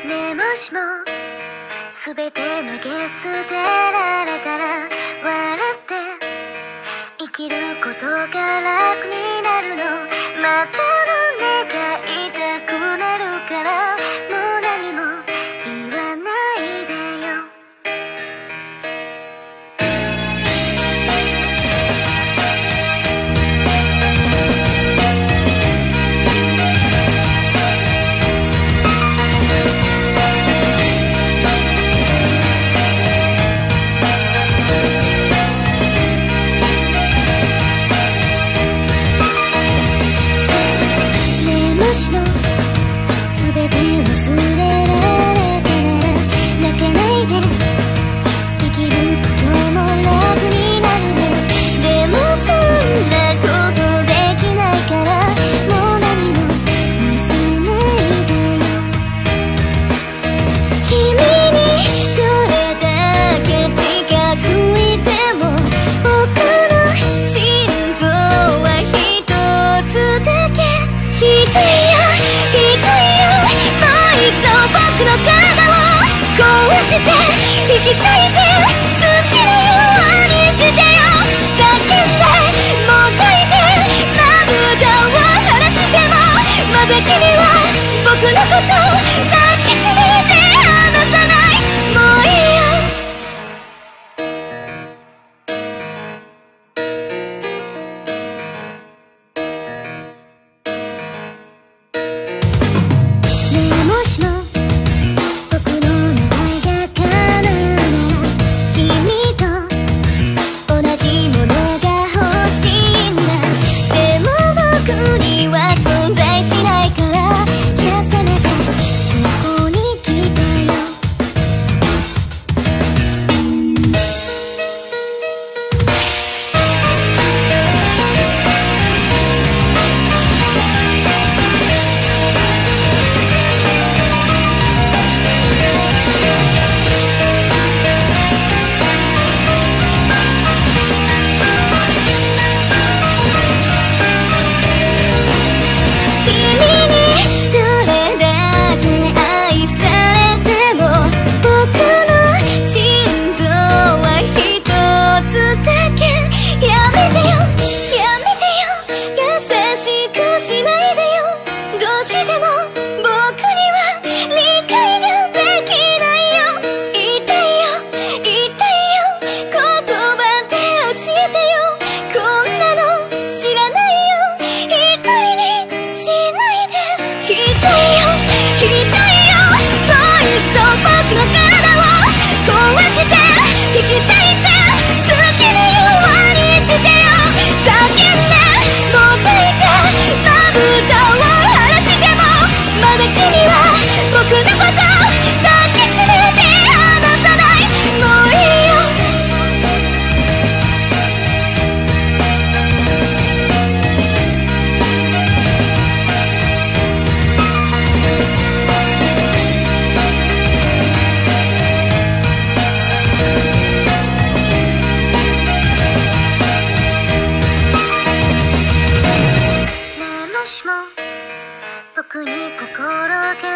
ねえもしも全て投げ捨てられたら笑って生きることが楽になるの。またの願いたくなるからもう何も言わないでよ。もしも全て忘れられたなら泣かないで生きることも楽になるの。でもそんなことできないからもう何も見せないでよ。君にどれだけ近づいても僕の心臓は一つだけ。ひどいよ、ひどいよ、もういっそ僕の体を壊して引き裂いて好きなようにしてよ。叫んでもがいて涙を晴らしてもまだ君は僕のことを抱きしめて離さない。もういいよ。もしも僕の願いが叶うなら君と同じものが欲しいんだ。でも僕には存在しないからじゃあせめてここに来てよ。しないでよ。どうしても僕には理解ができないよ。言いたいよ、言いたいよ、言葉で教えてよ。こんなの知らないよ。一人にしないで。ひどいよ、ひどいよ、もういっそ僕の体を壊して引き裂いて好きなようにしてよ。叫んでもがいて涙を晴らしてもまだ君は僕のことを抱きしめて離さない。もういいよ。ねえもしも僕に心が